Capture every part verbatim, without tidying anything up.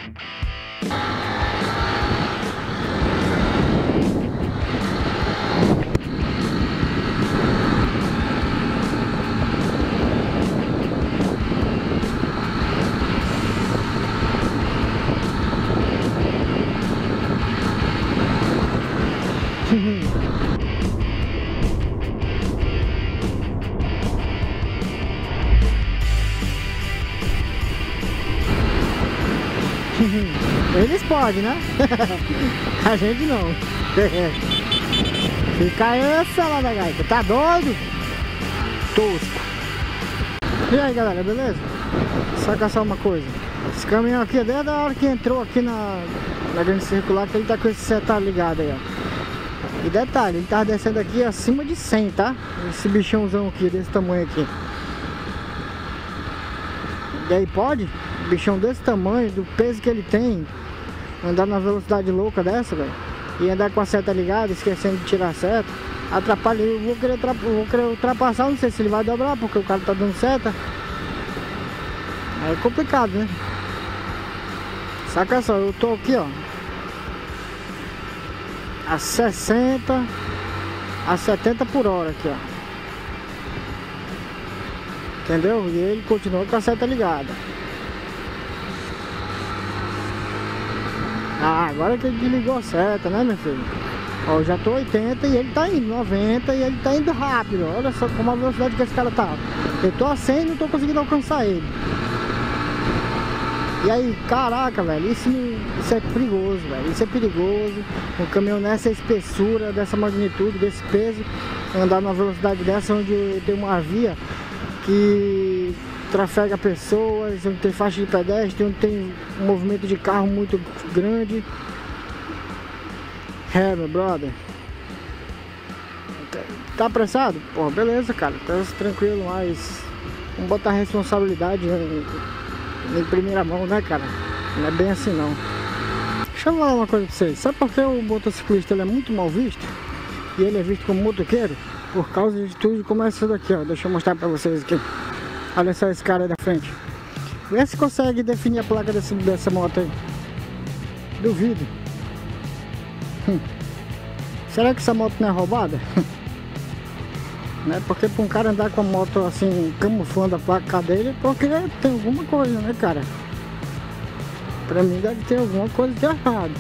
Eles podem, né? A gente não. Fica essa lá da gaita, tá doido? Tosco. E aí galera, beleza? Saca só uma coisa. Esse caminhão aqui, desde a hora que entrou aqui na, na grande circular, que ele tá com esse setar ligado aí, ó. E detalhe, ele tá descendo aqui acima de cem, tá? Esse bichãozão aqui, desse tamanho aqui. E aí pode? Bichão desse tamanho, do peso que ele tem, andar na velocidade louca dessa, velho, e andar com a seta ligada, esquecendo de tirar a seta, atrapalha. Eu vou querer, vou querer ultrapassar, não sei se ele vai dobrar, porque o cara tá dando seta. Aí é complicado, né? Saca só, eu tô aqui, ó, a sessenta, a setenta por hora aqui, ó. Entendeu? E ele continua com a seta ligada. Ah, agora que ele desligou a seta, né, meu filho? Ó, eu já tô oitenta e ele tá indo noventa e ele tá indo rápido. Olha só como a velocidade que esse cara tá. Eu tô a cem e não tô conseguindo alcançar ele. E aí, caraca, velho, isso, isso é perigoso, velho. Isso é perigoso. Um caminhão nessa espessura, dessa magnitude, desse peso, andar numa velocidade dessa, onde tem uma via que trafega pessoas, onde tem faixa de pedestre, onde tem um movimento de carro muito grande. É, meu brother. Tá apressado? Pô, beleza, cara, tá tranquilo, mas vamos botar a responsabilidade em, em primeira mão, né, cara? Não é bem assim, não. Deixa eu falar uma coisa pra vocês. Sabe por que o motociclista ele é muito mal visto? E ele é visto como motoqueiro? Por causa de tudo como é isso daqui, ó. Deixa eu mostrar pra vocês aqui. Olha só esse cara aí da frente. Vê se consegue definir a placa desse, dessa moto aí. Duvido. Hum. Será que essa moto não é roubada? Né? Porque pra um cara andar com a moto assim, camuflando a placa dele, porque tem alguma coisa, né, cara? Pra mim deve ter alguma coisa de errado.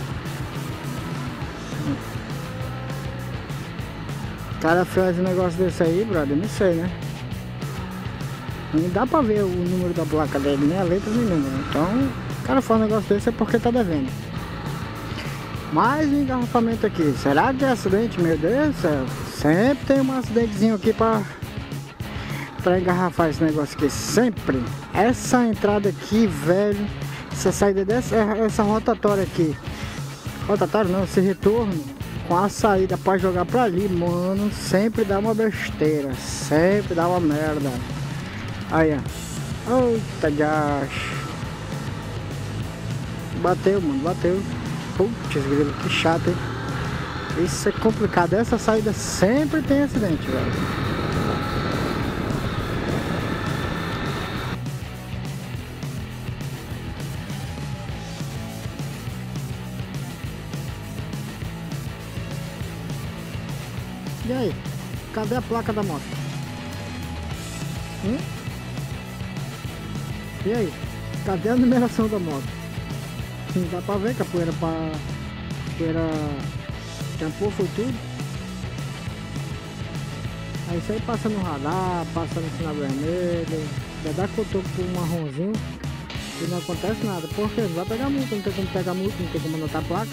O cara faz um negócio desse aí, brother, não sei, né? Não dá pra ver o número da placa dele, nem a letra nem número. Então, o cara faz um negócio desse é porque tá devendo. Mais um engarrafamento aqui. Será que é acidente? Meu Deus do céu. Sempre tem um acidentezinho aqui pra, pra engarrafar esse negócio aqui. Sempre. Essa entrada aqui, velho. Essa saída dessa, essa rotatória aqui. Rotatória não, esse retorno. Com a saída pra jogar pra ali, mano, sempre dá uma besteira. Sempre dá uma merda. Aí, ó. Eita, gosh. Bateu, mano, bateu. Putz, grilo, que chato, hein? Isso é complicado. Essa saída sempre tem acidente, velho. E aí? Cadê a placa da moto? Hum? E aí? Cadê a numeração da moto? Não dá pra ver que a poeira, pra... poeira tampou, foi tudo. Aí isso aí passa no radar, passa no sinal vermelho, já dá cotoco por um marronzinho e não acontece nada. Porque não vai pegar multa, não tem como pegar multa, não tem como anotar a placa.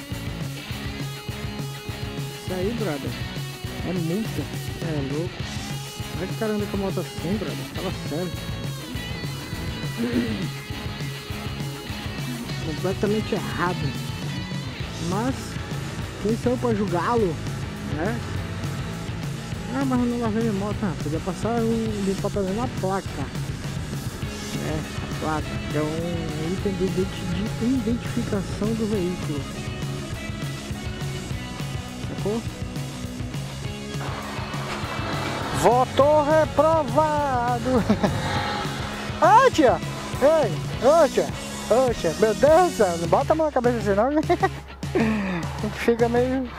Isso aí, brother, é multa, é louco. Olha que cara anda com a moto assim, brother, fala sério. Completamente errado. Mas quem sou eu pra julgá-lo, né? Ah, mas eu não lavei minha moto. Ah, podia passar o limpar pelo menos a placa. É, a placa, que é um item de identificação do veículo. Sacou? Votou reprovado. Ah, tia! Ei, ô tia! Poxa, meu Deus do céu, não bota a mão na cabeça assim não. A gente fica meio...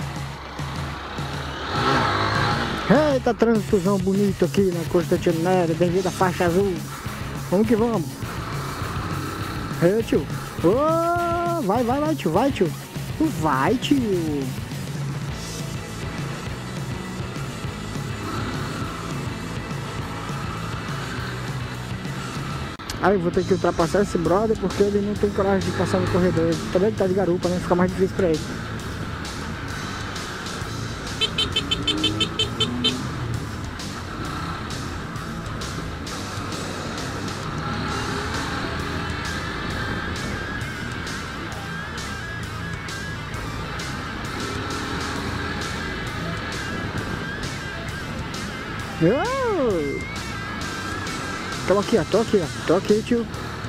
Eita, trânsitozão bonito aqui na Constantino Nery, devido à faixa azul. Vamos que vamos. Ei, tio. Oh, vai, vai, vai, tio, vai, tio. Vai, tio. Aí eu vou ter que ultrapassar esse brother porque ele não tem coragem de passar no corredor. Ele também tá de garupa, né? Fica mais difícil pra ele. Oh! Tô aqui, ó, tô aqui, ó, tô aqui, tio.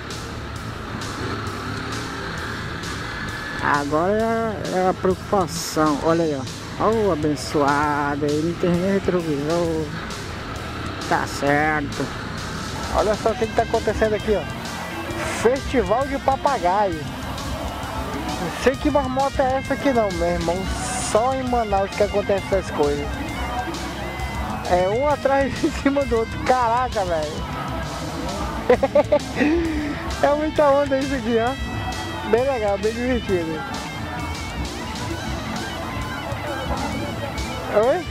Agora é a, é a preocupação, olha aí, ó. Oh, abençoado, ele não tem nem retrovisor. Tá certo. Olha só o que que tá acontecendo aqui, ó. Festival de papagaio. Não sei que marmota é essa aqui não, meu irmão. Só em Manaus que acontece essas coisas. É um atrás em cima do outro. Caraca, velho. É muita onda isso aqui, ó. Bem legal, bem divertido. Oi?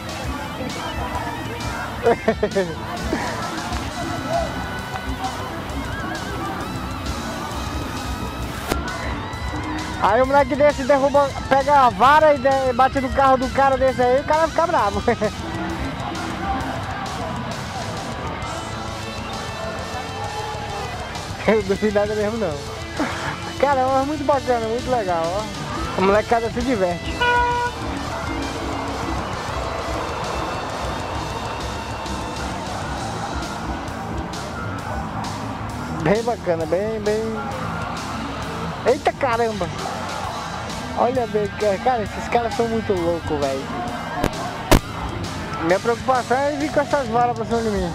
Aí o moleque desse derruba, pega a vara e bate no carro do cara desse aí, o cara fica bravo. Eu não vi nada mesmo não. Cara, é muito bacana, muito legal, ó. A molecada se diverte. Bem bacana, bem, bem... Eita caramba! Olha bem, cara, esses caras são muito loucos, velho. Minha preocupação é vir com essas varas pra cima de mim.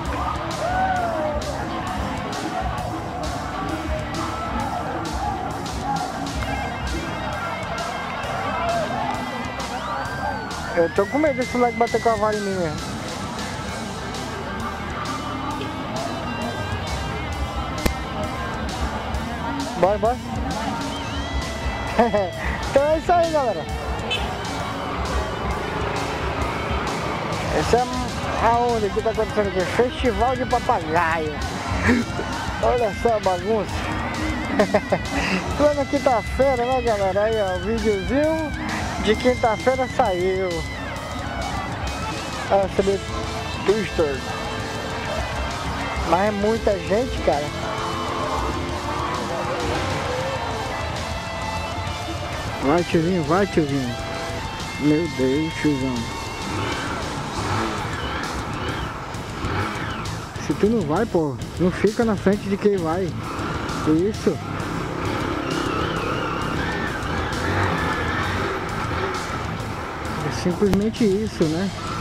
Eu tô com medo desse moleque bater com a vara em mim mesmo. Bora, bora. Então é isso aí, galera. Essa é a onda que tá acontecendo aqui. Festival de papagaio. Olha só a bagunça. Plena quinta-feira, né, galera? Aí, ó, o videozinho de quinta-feira saiu. Ah, sobre Twister. Mas é muita gente, cara. Vai, tiozinho, vai, tiozinho. Meu Deus, tiozão. Se tu não vai, pô, não fica na frente de quem vai. Isso. É simplesmente isso, né?